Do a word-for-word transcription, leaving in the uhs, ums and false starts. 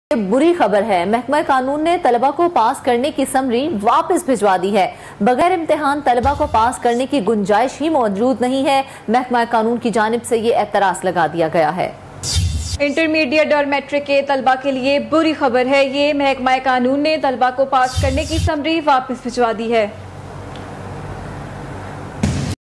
बुरी खबर है, महकमा कानून ने तलबा को पास करने की समरी वापस भिजवा दी है। बगैर इम्तिहान तलबा को पास करने की गुंजाइश ही मौजूद नहीं है। महकमा कानून की जानिब से ये एतराज लगा दिया गया है। इंटरमीडिएट और मैट्रिक के तलबा के लिए बुरी खबर है। ये महकमा कानून ने तलबा को पास करने की समरी वापस भिजवा दी है।